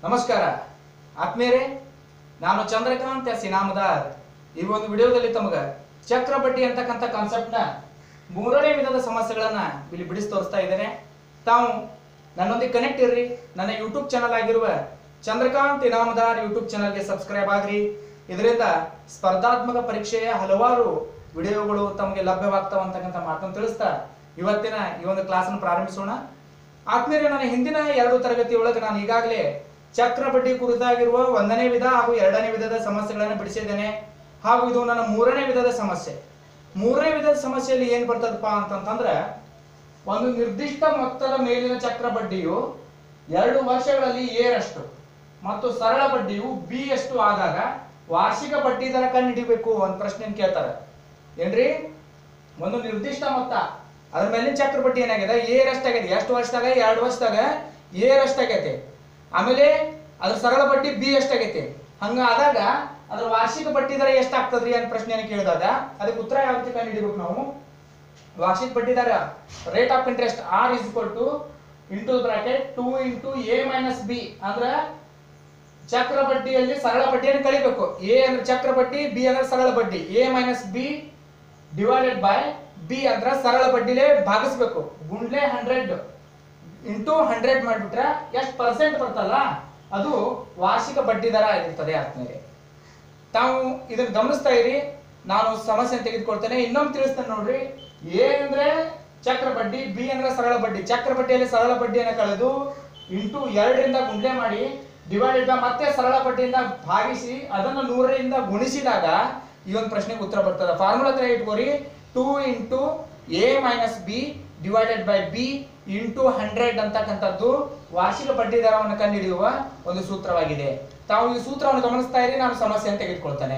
ನಮಸ್ಕಾರ ಆತ್ಮೀಯರೇ, ನಾನು ಚಂದ್ರಕಾಂತ್ ಎಸ್ ಇನಾಮದಾರ್. ಈ ಒಂದು ವಿಡಿಯೋದಲ್ಲಿ ತಮಗೆ ಚಕ್ರಬಡ್ಡಿ ಅಂತಕ್ಕಂಥ ಕಾನ್ಸೆಪ್ಟ್ನ ಮೂರನೇ ವಿಧದ ಸಮಸ್ಯೆಗಳನ್ನ ಇಲ್ಲಿ ಬಿಡಿಸಿ ತೋರಿಸ್ತಾ ಇದ್ದೇನೆ. ತಾವು ನನ್ನೊಂದಿಗೆ ಕನೆಕ್ಟ್ ಇರ್ರಿ. ನನ್ನ ಯೂಟ್ಯೂಬ್ ಚಾನಲ್ ಆಗಿರುವ ಚಂದ್ರಕಾಂತ್ ಇನಾಮದಾರ್ ಯೂಟ್ಯೂಬ್ ಚಾನಲ್ಗೆ ಸಬ್ಸ್ಕ್ರೈಬ್ ಆಗ್ರಿ. ಇದರಿಂದ ಸ್ಪರ್ಧಾತ್ಮಕ ಪರೀಕ್ಷೆಯ ಹಲವಾರು ವಿಡಿಯೋಗಳು ತಮಗೆ ಲಭ್ಯವಾಗ್ತಾವ ಅಂತಕ್ಕಂಥ ಮಾತನ್ನು ತಿಳಿಸ್ತಾ ಇವತ್ತಿನ ಈ ಒಂದು ಕ್ಲಾಸನ್ನು ಪ್ರಾರಂಭಿಸೋಣ. ಆದ್ಮೇಲೆ ನಾನು ಹಿಂದಿನ 2 ತರಗತಿಯೊಳಗೆ ನಾನು ಈಗಾಗಲೇ ಚಕ್ರಬಡ್ಡಿ ಕುರಿತಾಗಿರುವ 1ನೇ ವಿಧ ಹಾಗೂ 2ನೇ ವಿಧದ ಸಮಸ್ಯೆಗಳನ್ನು ಬಿಡಿಸಿದ್ದೇನೆ. ಹಾಗೂ ಇದು ನನ್ನ 3ನೇ ವಿಧದ ಸಮಸ್ಯೆ. 3ನೇ ವಿಧದ ಸಮಸ್ಯೆಯಲ್ಲಿ ಏನ್ ಬರ್ತದಪ್ಪ ಅಂತಂದ್ರೆ, ಒಂದು ನಿರ್ದಿಷ್ಟ ಮೊತ್ತದ ಮೇಲಿನ ಚಕ್ರಬಡ್ಡಿಯು 2 ವರ್ಷಗಳಲ್ಲಿ ಎ ರಷ್ಟು ಮತ್ತು ಸರಳ ಬಡ್ಡಿಯು ಬಿ ಅಷ್ಟು ಆದಾಗ ವಾರ್ಷಿಕ ಬಡ್ಡಿ ದರ ಕಂಡುಹಿಡಿಬೇಕು ಅಂತ ಪ್ರಶ್ನೆ ಕೇಳ್ತಾರೆ. ಏನ್ರಿ, ಒಂದು ನಿರ್ದಿಷ್ಟ ಮೊತ್ತ ಅದ್ರ ಮೇಲಿನ ಚಕ್ರಬಡ್ಡಿ ಏನಾಗಿದೆ, ಎ ರಷ್ಟಾಗೈತೆ. ಎಷ್ಟು ವರ್ಷದಾಗ? 2 ವರ್ಷದಾಗ ಎ ರಷ್ಟಾಗೈತೆ. ಆಮೇಲೆ ಅದ್ರ ಸರಳ ಬಡ್ಡಿ ಬಿ ಎಷ್ಟಾಗೈತೆ. ಹಂಗಾದಾಗ ಅದ್ರ ವಾರ್ಷಿಕ ಬಡ್ಡಿ ದರ ಎಷ್ಟಾಗ್ತದ್ರಿ ಅಂತ ಪ್ರಶ್ನೆಯನ್ನು ಕೇಳಿದಾಗ ಅದಕ್ಕೆ ಉತ್ತರ ಯಾವ ರೀತಿ ಕಂಡುಹಿಡಿಬೇಕು ನಾವು? ವಾರ್ಷಿಕ ಬಡ್ಡಿ ದರ rate of interest R is equal to into bracket 2 into A minus B. ಅಂದ್ರೆ ಚಕ್ರ ಬಡ್ಡಿಯಲ್ಲಿ ಸರಳ ಬಡ್ಡಿಯನ್ನು ಕಳಿಬೇಕು. ಎ ಅಂದ್ರೆ ಚಕ್ರ ಬಡ್ಡಿ, ಬಿ ಅಂದ್ರೆ ಸರಳ ಬಡ್ಡಿ. A minus B divided by B ಅಂದ್ರೆ ಸರಳ ಬಡ್ಡಿಲೇ ಭಾಗಿಸ್ಬೇಕು. ಗುಂಡ್ಲೆ 100 ಇಂಟು 100 ಮಾಡಿಬಿಟ್ರೆ ಎಷ್ಟು ಪರ್ಸೆಂಟ್ ಬರ್ತಲ್ಲ ಅದು ವಾರ್ಷಿಕ ಬಡ್ಡಿ ದರ ಆಗಿರ್ತದೆ. ಆದ್ಮೇಲೆ ತಾವು ಇದನ್ನ ಗಮನಿಸ್ತಾ ಇರಿ. ನಾನು ಸಮಸ್ಯೆ ತೆಗೆದುಕೊಳ್ತೇನೆ, ಇನ್ನೊಮ್ಮೆ ತಿಳಿಸ್ತೇನೆ ನೋಡ್ರಿ. ಎ ಅಂದ್ರೆ ಚಕ್ರ ಬಡ್ಡಿ, ಬಿ ಅಂದ್ರೆ ಸರಳ ಬಡ್ಡಿ. ಚಕ್ರ ಬಡ್ಡಿಯಲ್ಲಿ ಸರಳ ಬಡ್ಡಿಯನ್ನು ಕಳೆದು ಇಂಟು 2ರಿಂದ ಗುಂಡ್ಲೆ ಮಾಡಿ ಡಿವೈಡೆಡ್ ಬೈ ಮತ್ತೆ ಸರಳ ಬಡ್ಡಿಯಿಂದ ಭಾಗಿಸಿ ಅದನ್ನು 100ರಿಂದ ಗುಣಿಸಿದಾಗ ಈ ಒಂದು ಪ್ರಶ್ನೆಗೆ ಉತ್ತರ ಬರ್ತದೆ. ಫಾರ್ಮುಲಾ ತರ ಇಟ್ಕೋರಿ. 2 into A minus B divided by B into 100 ಅಂತಕ್ಕಂಥದ್ದು ವಾರ್ಷಿಕ ಬಡ್ಡಿ ದರವನ್ನು ಕಂಡುಹಿಡಿಯುವ ಒಂದು ಸೂತ್ರವಾಗಿದೆ. ತಾವು ಈ ಸೂತ್ರವನ್ನು ಗಮನಿಸ್ತಾ ಇರಿ. ನಾನು ಸಮಸ್ಯೆಯನ್ನು ತೆಗೆದುಕೊಳ್ತೇನೆ.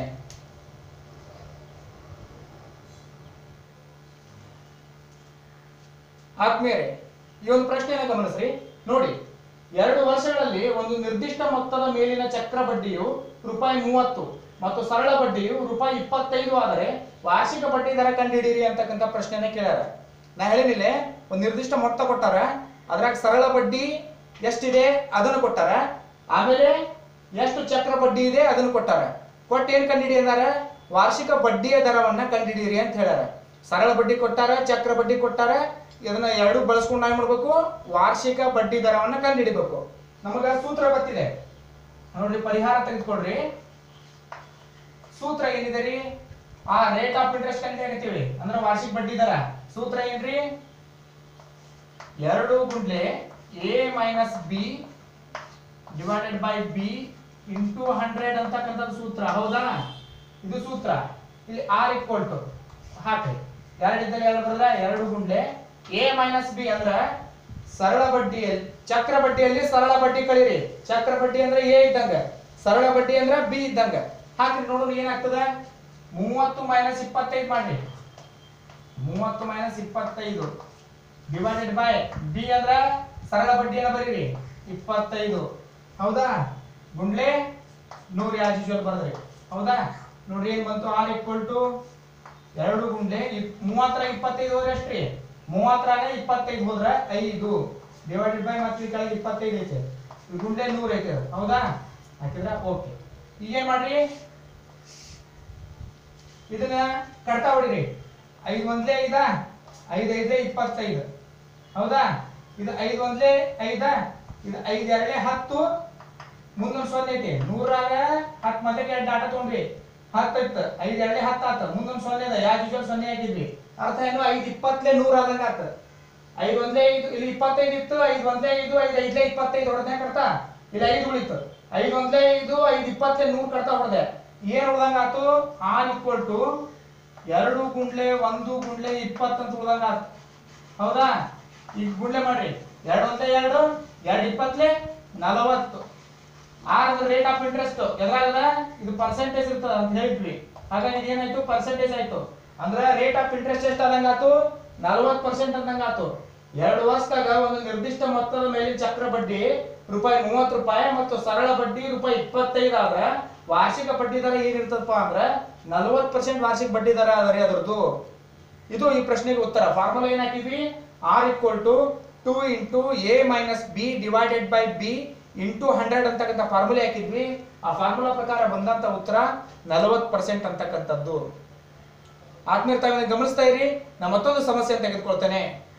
ಆದ್ಮೇಲೆ ಈ ಒಂದು ಪ್ರಶ್ನೆಯನ್ನು ಗಮನಿಸ್ರಿ. ನೋಡಿ, 2 ವರ್ಷಗಳಲ್ಲಿ ಒಂದು ನಿರ್ದಿಷ್ಟ ಮೊತ್ತದ ಮೇಲಿನ ಚಕ್ರ ಬಡ್ಡಿಯು ₹30 ಮತ್ತು ಸರಳ ಬಡ್ಡಿಯು ₹25 ಆದರೆ ವಾರ್ಷಿಕ ಬಡ್ಡಿ ದರ ಕಂಡುಹಿಡಿಯಿರಿ ಅಂತಕ್ಕಂಥ ಪ್ರಶ್ನೆನೇ ಕೇಳ್ಯಾರ. ನಾ ಹೇಳಿನಿಲ್ಲ, ಒಂದು ನಿರ್ದಿಷ್ಟ ಮೊತ್ತ ಕೊಟ್ಟಾರ, ಅದ್ರಾಗ ಸರಳ ಬಡ್ಡಿ ಎಷ್ಟಿದೆ ಅದನ್ನು ಕೊಟ್ಟಾರ, ಆಮೇಲೆ ಎಷ್ಟು ಚಕ್ರ ಬಡ್ಡಿ ಇದೆ ಅದನ್ನು ಕೊಟ್ಟಾರ. ಕೊಟ್ಟು ಏನ್ ಕಂಡುಹಿಡಿ ಅಂದಾರ? ವಾರ್ಷಿಕ ಬಡ್ಡಿಯ ದರವನ್ನ ಕಂಡುಹಿಡಿಯಿರಿ ಅಂತ ಹೇಳ್ಯಾರ. ಸರಳ ಬಡ್ಡಿ ಕೊಟ್ಟಾರ, ಚಕ್ರ ಬಡ್ಡಿ ಕೊಟ್ಟಾರ. ಇದನ್ನ 2 ಬಳಸ್ಕೊಂಡು ನಾವ್ ಮಾಡ್ಬೇಕು, ವಾರ್ಷಿಕ ಬಡ್ಡಿ ದರವನ್ನ ಕಂಡುಹಿಡಿಬೇಕು. ನಮಗ ಸೂತ್ರ ಗೊತ್ತಿದೆ ನೋಡ್ರಿ. ಪರಿಹಾರ ತೆಗೆದುಕೊಡ್ರಿ. ಸೂತ್ರ ಏನಿದೆ ರೀ? ಆ ರೇಟ್ ಆಫ್ ಇಂಟ್ರೆಸ್ಟ್ ಕಂಡುಹಿಡಿತೀವಿ ಅಂದ್ರೆ ವಾರ್ಷಿಕ ಬಡ್ಡಿ ದರ. ಸೂತ್ರ ಏನ್ರಿ? 2 ಗುಂಡ್ಲೆ A minus B divided by B into 100 ಅಂತಕ್ಕಂಥದ್ದು ಸೂತ್ರ. ಹೌದಾ? ಇದು ಸೂತ್ರ. ಇಲ್ಲಿ ಆರ್ ಈಕ್ವಲ್ ಟು ಹಾಕ್ರಿ. 2 ಇದ್ದಲ್ಲಿ 2 ಬರಲ್ಲ. 2 ಗುಂಡ್ಲೆ ಎ ಮೈನಸ್ ಬಿ ಅಂದ್ರ ಸರಳ ಬಡ್ಡಿಯಲ್ಲಿ ಚಕ್ರ ಬಡ್ಡಿಯಲ್ಲಿ ಸರಳ ಬಡ್ಡಿ ಕಳೀರಿ. ಚಕ್ರ ಬಡ್ಡಿ ಅಂದ್ರೆ ಎ ಇದ್ದಂಗ, ಸರಳ ಬಡ್ಡಿ ಅಂದ್ರೆ ಬಿ ಇದ್ದಂಗ. ಹಾಕ್ರಿ ನೋಡೋಣ ಏನಾಗ್ತದ. 30 ಮೈನಸ್ 25 ಮಾಡ್ರಿ. 30 ಮೈನಸ್ 25 ಡಿವೈಡೆಡ್ ಬೈ ಬಿ ಅಂದ್ರ ಸರಳ ಬಡ್ಡಿಯನ್ನು ಬರೀರಿ 25. ಹೌದಾ? ಗುಂಡ್ಲೆ 100 ಆಸ್ ಯೂಶುವಲ್ ಬರ್ದ್ರಿ. ಹೌದಾ? ನೋಡ್ರಿ ಏನ್ ಬಂತು? ಆರ್ ಈಕ್ವಲ್ ಟು 2 ಗುಂಡ್ಲೆ 30 25 ಹೋದ್ರೆ ಎಷ್ಟ್ರಿ? 30 25 ಹೋದ್ರ 5 ಡಿವೈಡೆಡ್ ಬೈ ಮತ್ತೆ ಕೆಳಗೆ 25 ಐತೆ. ಈ ಗುಂಡ್ಲೆ 100 ಐತೆ. ಹೌದಾ? ಹಾಕಿದ್ರ ಓಕೆ. ಈಗ ಏನ್ ಮಾಡ್ರಿ? ಇದನ್ನ ಕಡ್ತಾ ಹೊಡಿರಿ. 5 ಒಂದ್ಲೆ 5 5 5 25. ಹೌದಾ? ಇದು 5 ಒಂದ್ಲೆ 5 ಇದು 5 2 10 ಮುಂದೊಂದು 0 ಐತಿ. 100ರಾಗ 10 ಮಧ್ಯಕ್ಕೆ 2 ಡಾಟಾ ತಗೊಂಡ್ರಿ 10 ಇತ್ತು. 5 2 10 ಆತ. ಮುಂದೊಂದು 0 ಇದೆ. ಯಾಸ್ ಯೂಶುವಲ್ 0 ಹಾಕಿದ್ವಿ. ಅರ್ಥ ಏನು? 5 20 100 ಆದಂಗ ಆತ. 5 ಒಂದ್ಲೆ 5 ಇಲ್ಲಿ 25 ಇತ್ತು. 5 ಒಂದ್ಲೆ 5 5 5 25 ಹೊಡೆದ್ನೆ ಕಡ್ತಾ. ಇಲ್ಲಿ 5 ಉಳಿತು. 5 ಒಂದ್ಲೆ 5 5 20 100 ಕಡ್ತಾ ಹೊಡೆದೆ. ಏನ್ ಹೊಡೆದಂಗ ಆತು? ಆರ್ ಈಕ್ವಲ್ ಟು 2 ಗುಂಡ್ಲೆ 1 ಗುಂಡ್ಲೆ 20 ಅಂತ ಉಳಿದಂಗ ಆತು. ಹೌದಾ? ಈಗ ಗುಂಡ್ಲೆ ಮಾಡ್ರಿ. 2 ಒಂದ್ಲೆ 2 2 20 40. ಆರ್ ಅಂದ್ರೆ ರೇಟ್ ಆಫ್ ಇಂಟ್ರೆಸ್ಟ್. ಎದ್ರಾಗದ ಇದು ಪರ್ಸೆಂಟೇಜ್ ಇರ್ತದ ಅಂತ ಹೇಳಿದ್ವಿ. ಹಾಗಾಗಿ ಇದೇನಾಯ್ತು? ಪರ್ಸೆಂಟೇಜ್ ಆಯ್ತು. ಅಂದ್ರೆ ರೇಟ್ ಆಫ್ ಇಂಟ್ರೆಸ್ಟ್ ಎಷ್ಟು ಆದಂಗ ಆತು? 40% ಅಂದಂಗ ಆತು. 2 ವರ್ಷದಾಗ ಒಂದು ನಿರ್ದಿಷ್ಟ ಮೊತ್ತದ ಮೇಲಿನ ಚಕ್ರ ಬಡ್ಡಿ ₹30 ಮತ್ತು ಸರಳ ಬಡ್ಡಿ ₹25 ಆದ್ರೆ ವಾರ್ಷಿಕ ಬಡ್ಡಿ ದರ ಏನಿರ್ತದಪ್ಪ ಅಂದ್ರೆ 40% ವಾರ್ಷಿಕ ಬಡ್ಡಿ ದರ ಅದರಿ ಅದರದ್ದು. ಇದು ಈ ಪ್ರಶ್ನೆಗೆ ಉತ್ತರ. ಫಾರ್ಮುಲಾ ಏನ್ ಹಾಕಿದ್ವಿ? R equal to 2 into A minus B divided by B into 100 ಅಂತಕ್ಕಂಥ ಫಾರ್ಮುಲೆ ಹಾಕಿದ್ವಿ. ಆ ಫಾರ್ಮುಲಾ ಪ್ರಕಾರ ಬಂದಂತ ಉತ್ತರ 40% ಅಂತಕ್ಕಂಥದ್ದು. ಆದ್ಮೇಲೆ ತಾವೇನು ಗಮನಿಸ್ತಾ ಇರಿ, ನಾ ಮತ್ತೊಂದು ಸಮಸ್ಯೆ ತೆಗೆದುಕೊಳ್ತೇನೆ.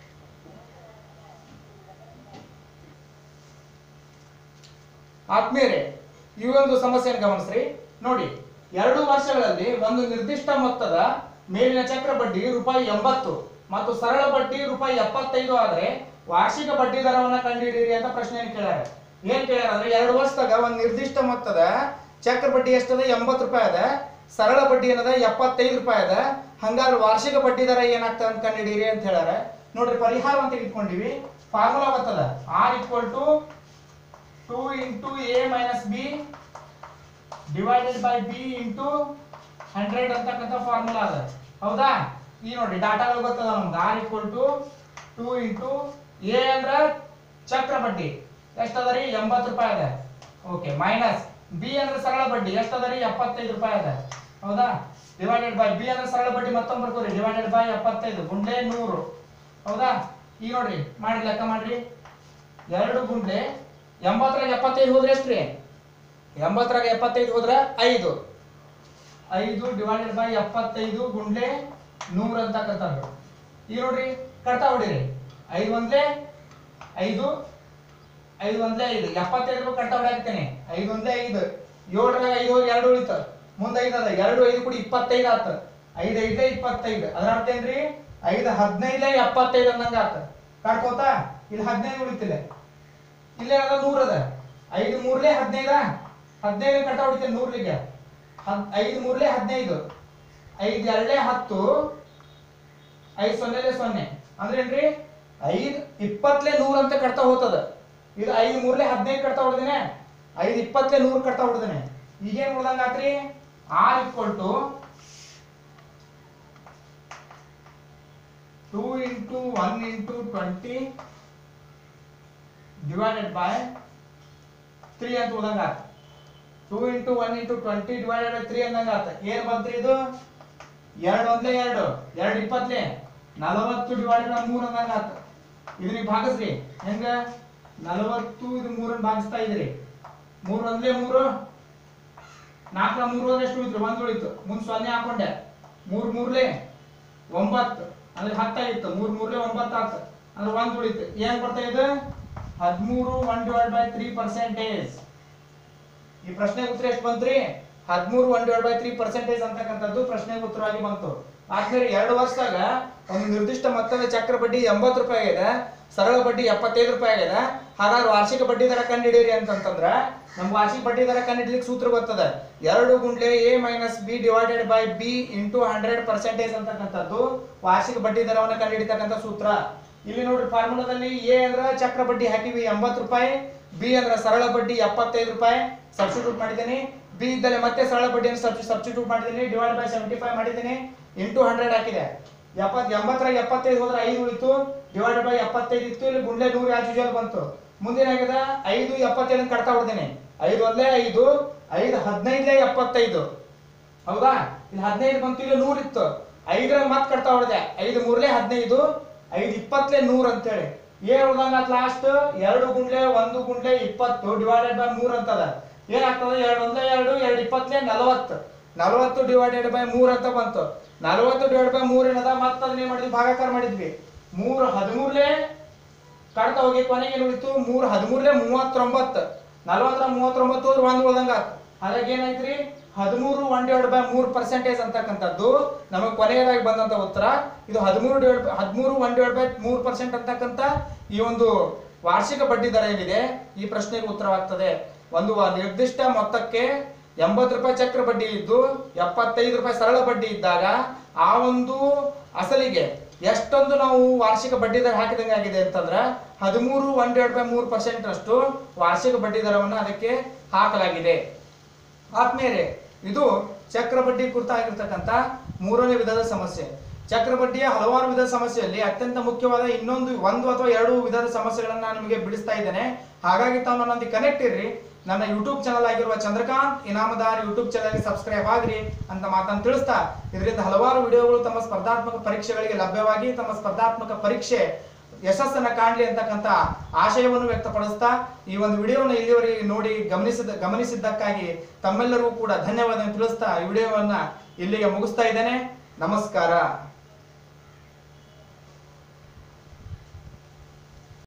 ಆದ್ಮೇಲೆ ಈ ಒಂದು ಸಮಸ್ಯೆಯನ್ನು ಗಮನಿಸ್ರಿ. ನೋಡಿ, 2 ವರ್ಷಗಳಲ್ಲಿ ಒಂದು ನಿರ್ದಿಷ್ಟ ಮೊತ್ತದ ಮೇಲಿನ ಚಕ್ರ ಬಡ್ಡಿ ರೂಪಾಯಿ 80 ಮತ್ತು ಸರಳ ಬಡ್ಡಿ ರೂಪಾಯಿ 75 ಆದ್ರೆ ವಾರ್ಷಿಕ ಬಡ್ಡಿ ದರವನ್ನ ಕಂಡುಹಿಡಿಯಿರಿ ಅಂತ ಪ್ರಶ್ನೆಯನ್ನು ಕೇಳ್ಯಾರ. ಏನ್ ಕೇಳ್ಯಾರ ಅಂದ್ರೆ 2 ವರ್ಷದಾಗ ಒಂದು ನಿರ್ದಿಷ್ಟ ಮೊತ್ತದ ಚಕ್ರ ಬಡ್ಡಿ ಎಷ್ಟದ 80 ರೂಪಾಯಿ ಅದ, ಸರಳ ಬಡ್ಡಿ ಏನದ 75 ರೂಪಾಯಿ ಅದ, ಹಂಗಾದ್ರೆ ವಾರ್ಷಿಕ ಬಡ್ಡಿ ದರ ಏನಾಗ್ತದೆ ಅಂತ ಕಂಡುಹಿಡಿಯಿರಿ ಅಂತ ಹೇಳ್ಯಾರ. ನೋಡ್ರಿ, ಪರಿಹಾರವನ್ನು ತೆಗೆದುಕೊಂಡಿವಿ. ಫಾರ್ಮುಲಾ ಗೊತ್ತದ, R = 2 × A - B divided by B × 100 ಅಂತಕ್ಕಂಥ ಫಾರ್ಮುಲಾ ಅದ. ಹೌದಾ? ಈ ನೋಡಿ ಡಾಟಾಗಳು ಗೊತ್ತದ ನಮ್ಗೆ. R = 2 × A ಅಂದ್ರ ಚಕ್ರ ಬಡ್ಡಿ ಎಷ್ಟದರಿ 80 ರೂಪಾಯಿ ಅದ. ಓಕೆ. ಮೈನಸ್ B ಅಂದ್ರೆ ಸರಳ ಬಡ್ಡಿ ಎಷ್ಟದರಿ 75 ರೂಪಾಯಿ ಅದ. ಹೌದಾ? ಡಿವೈಡೆಡ್ ಬೈ B ಅಂದ್ರೆ ಸರಳ ಬಡ್ಡಿ ಮತ್ತೊಮ್ಮೆ ಬರ್ಕೋರಿ, ಡಿವೈಡೆಡ್ ಬೈ 75 ಗುಂಡ್ಲೆ 100. ಹೌದಾ? ಈಗ ನೋಡ್ರಿ, ಮಾಡಿ ಲೆಕ್ಕ ಮಾಡ್ರಿ. 2 ಗುಂಡ್ಲೆ 80 75 ಹೋದ್ರೆ ಎಷ್ಟ್ರಿ? 80 75 ಹೋದ್ರ 5 ಡಿವೈಡೆಡ್ ಬೈ 75 ಗುಂಡ್ಲೆ 100 ಅಂತಕ್ಕಂಥದ್ದು. ಈಗ ನೋಡ್ರಿ, ಕಡ್ತಾ ಹೊಡಿರಿ. 5 1 5 5 1 5 75 ಕಡ್ತಾ ಹೊಡ್ಯಾಕ್ತೇನೆ. 5 1 5 7 5 ಹೋಗಿ 2 ಉಳಿತು, ಮುಂದೆ 5 ಅದ. 2 5 ಕೂಡಿ 25 ಆತ. 5 5 25. ಅದರ ಅರ್ಥ ಏನ್ರಿ? 5 15 75 ಅಂದಂಗ ಆತ. ಕಡ್ಕೋತಾ ಇಲ್ಲಿ 15 ಉಳಿತಿಲ್ಲ, ಇಲ್ಲೇ ಅದ 100 ಅದ. 5 3 15 15 ಕಟ್ಟ ಹೊಡಿತೇನೆ 100ಗೆ. 5 3 15 5 2 10 5 0 0 ಅಂದ್ರೆ ಏನ್ರಿ? 5 20 100 ಅಂತ ಕಟ್ತಾ ಹೋಗ್ತದ. ಇದು 5 3 15 ಕಟ್ತಾ ಹೊಡೆದೇನೆ, 5 20 100 ಕಟ್ತಾ ಹೊಡೆದೇನೆ. ಈಗೇನ್ ಉಳ್ದಂಗ ಆತ್ರಿ? R = 2 × 1 × 20 ಡಿವೈಡೆಡ್ ಬೈ 3 ಅಂತ ಉಳ್ದಂಗ ಆತ. 2 × 1 × 20 ಡಿವೈಡೆಡ್ ಬೈ 3 ಅಂದಂಗ ಆತ. ಏನ್ ಬಂತ್ರಿ ಇದು? 2 1 2 2 20 40 ಡಿವೈಡೆಡ್ ಬೈ 3 ಅಂದಂಗ ಆತ. ಇದನ್ನ ಭಾಗಿಸ್ರಿ. ಹೆಂಗ? 40 ಇದು 3 ಭಾಗಿಸ್ತಾ ಇದ್ರಿ. 3 1 3 4 3 ಹೋದ್ರೆ ಎಷ್ಟು ಉಳಿತು? 1 ಉಳಿತು. ಮುಂದೆ 0 ಹಾಕೊಂಡೆ. 3 3 9 ಅಂದ್ರೆ 10 ಆಗಿತ್ತು. 3 3 9 ಆತ. ಅಂದ್ರೆ 1 ಉಳಿತು. ಏನ್ ಬರ್ತಾ ಇದೆ? 13 1/3%. ಈ ಪ್ರಶ್ನೆಗೆ ಉತ್ತರ ಎಷ್ಟು ಬಂತ್ರಿ? 13 1/3% ಅಂತಕ್ಕಂಥದ್ದು ಪ್ರಶ್ನೆಗೆ ಉತ್ತರವಾಗಿ ಬಂತು. ಆದ್ಮೇಲೆ 2 ವರ್ಷದಾಗ ಒಂದು ನಿರ್ದಿಷ್ಟ ಮೊತ್ತದ ಚಕ್ರ ಬಡ್ಡಿ 80 ರೂಪಾಯಿ ಆಗಿದೆ, ಸರಳ ಬಡ್ಡಿ 75 ರೂಪಾಯಿ ಆಗಿದೆ. ಹಾಗಾದ್ರೆ ವಾರ್ಷಿಕ ಬಡ್ಡಿ ದರ ಕಂಡುಹಿಡಿಯಿರಿ ಅಂತಂತಂದ್ರ ನಮ್ಗೆ ವಾರ್ಷಿಕ ಬಡ್ಡಿ ದರ ಕಂಡುಹಿಡಿಲಿಕ್ಕೆ ಸೂತ್ರ ಗೊತ್ತದ. 2 ಗುಂಡ್ಲೆ A - B divided by B × 100% ಅಂತಕ್ಕಂಥದ್ದು ವಾರ್ಷಿಕ ಬಡ್ಡಿ ದರವನ್ನು ಕಂಡುಹಿಡಿತಕ್ಕಂಥ ಸೂತ್ರ. ಇಲ್ಲಿ ನೋಡ್ರಿ, ಫಾರ್ಮುಲಾದಲ್ಲಿ A ಅಂದ್ರ ಚಕ್ರ ಬಡ್ಡಿ ಹಾಕಿವಿ 80 ರೂಪಾಯಿ, B ಅಂದ್ರ ಸರಳ ಬಡ್ಡಿ 75 ರೂಪಾಯಿ ಸಬ್ಸ್ಟಿಟ್ಯೂಟ್ ಮಾಡಿದ್ದೀನಿ. B ಇದ್ದಲ್ಲಿ ಮತ್ತೆ ಸರಳ ಬಡ್ಡಿಯನ್ನು ಸಬ್ಸ್ಟಿಟ್ಯೂಟ್ ಮಾಡಿದ್ದೀನಿ, ಡಿವೈಡ್ ಬೈ 75 ಮಾಡಿದ್ದೀನಿ, ಇಂಟು 100 ಹಾಕಿದೆ. 80 75 ಹೋದ್ರೆ 5 ಉಳಿತು, ಡಿವೈಡ್ ಬೈ 75 ಇತ್ತು, ಇಲ್ಲಿ ಗುಂಡ್ಲೆ 100 ಆಸ್ ಯೂಶುವಲ್ ಬಂತು. ಮುಂದಿನ ಆಗಿದೆ 5 77 ಕಟ್ತಾ ಹೊಡ್ದೇನೆ. 5 1 5 5 15 75. ಹೌದಾ? ಇಲ್ಲಿ 15 ಬಂತು, ಇಲ್ಲಿ 100 ಇತ್ತು. 5 ಮತ್ತೆ ಕಟ್ತಾ ಹೊಡೆದೆ. 5 3 15 5 20 100 ಅಂತೇಳಿ ಏನ್ ಉಳ್ದಂಗ ಲಾಸ್ಟ್ 2 ಗುಂಡ್ಲೆ 1 ಗುಂಡ್ಲೆ 20 ಡಿವೈಡೆಡ್ ಬೈ 3 ಅಂತದ. ಏನಾಗ್ತದೆ? 2 1 2 2 20 40 40 ಡಿವೈಡೆಡ್ ಬೈ 3 ಅಂತ ಬಂತು. 40 ಡಿವೈಡ್ ಬೈ 3 ಏನದ? ಮತ್ತೆ ಅದನ್ನ ಏನ್ ಮಾಡಿದ್ವಿ? ಭಾಗಾಕಾರ ಮಾಡಿದ್ವಿ. 3 13 ಕಡ್ತಾ ಹೋಗಿ ಕೊನೆಗೆ ಏನು ಉಳಿತು? 3 13 39. 40 39 ಹೋದ್ರೆ 1 ಉಳ್ದಂಗ. ಹಾಗಾಗಿ ಏನಾಯ್ತ್ರಿ? 13 1/3% ಅಂತಕ್ಕಂಥದ್ದು ನಮಗೆ ಕೊನೆಯದಾಗಿ ಬಂದಂತ ಉತ್ತರ. ಇದು 13 1/3% ಅಂತಕ್ಕಂಥ ಈ ಒಂದು ವಾರ್ಷಿಕ ಬಡ್ಡಿ ದರ ಏನಿದೆ ಈ ಪ್ರಶ್ನೆಗೆ ಉತ್ತರವಾಗ್ತದೆ. ಒಂದು ನಿರ್ದಿಷ್ಟ ಮೊತ್ತಕ್ಕೆ 80 ರೂಪಾಯಿ ಚಕ್ರ ಬಡ್ಡಿ ಇದ್ದು 75 ರೂಪಾಯಿ ಸರಳ ಬಡ್ಡಿ ಇದ್ದಾಗ ಆ ಒಂದು ಅಸಲಿಗೆ ಎಷ್ಟೊಂದು ನಾವು ವಾರ್ಷಿಕ ಬಡ್ಡಿ ದರ ಹಾಕಿದಂಗೆ ಆಗಿದೆ ಅಂತಂದ್ರೆ 13 1/3% ಅಷ್ಟು ವಾರ್ಷಿಕ ಬಡ್ಡಿ ದರವನ್ನು ಅದಕ್ಕೆ ಹಾಕಲಾಗಿದೆ. ಆದ್ಮೇಲೆ ಇದು ಚಕ್ರ ಬಡ್ಡಿ ಕುರಿತಾಗಿರ್ತಕ್ಕಂಥ 3ನೇ ವಿಧದ ಸಮಸ್ಯೆ. ಚಕ್ರ ಬಡ್ಡಿಯ ಹಲವಾರು ವಿಧದ ಸಮಸ್ಯೆಯಲ್ಲಿ ಅತ್ಯಂತ ಮುಖ್ಯವಾದ ಒಂದು ಅಥವಾ 2 ವಿಧದ ಸಮಸ್ಯೆಗಳನ್ನು ನಾನು ನಿಮಗೆ ಬಿಡಿಸ್ತಾ ಇದ್ದೇನೆ. ಹಾಗಾಗಿ ತಾವು ನನ್ನೊಂದಿಗೆ ಕನೆಕ್ಟ್ ಇರ್ರಿ. ನನ್ನ ಯೂಟ್ಯೂಬ್ ಚಾನಲ್ ಆಗಿರುವ ಚಂದ್ರಕಾಂತ್ ಇನಾಮದಾರ್ ಯೂಟ್ಯೂಬ್ ಚಾನಲ್ಗೆ ಸಬ್ಸ್ಕ್ರೈಬ್ ಆಗ್ರಿ ಅಂತ ಮಾತನ್ನು ತಿಳಿಸ್ತಾ, ಇದರಿಂದ ಹಲವಾರು ವಿಡಿಯೋಗಳು ತಮ್ಮ ಸ್ಪರ್ಧಾತ್ಮಕ ಪರೀಕ್ಷೆಗಳಿಗೆ ಲಭ್ಯವಾಗಿ ತಮ್ಮ ಸ್ಪರ್ಧಾತ್ಮಕ ಪರೀಕ್ಷೆ ಯಶಸ್ಸನ್ನ ಕಾಣಲಿ ಅಂತಕ್ಕಂಥ ಆಶಯವನ್ನು ವ್ಯಕ್ತಪಡಿಸ್ತಾ ಈ ಒಂದು ವಿಡಿಯೋನ ಇಲ್ಲಿವರೆಗೆ ನೋಡಿ ಗಮನಿಸಿದ್ದಕ್ಕಾಗಿ ತಮ್ಮೆಲ್ಲರಿಗೂ ಕೂಡ ಧನ್ಯವಾದ ತಿಳಿಸ್ತಾ ಈ ವಿಡಿಯೋವನ್ನ ಇಲ್ಲಿಗೆ ಮುಗಿಸ್ತಾ ಇದ್ದೇನೆ. ನಮಸ್ಕಾರ.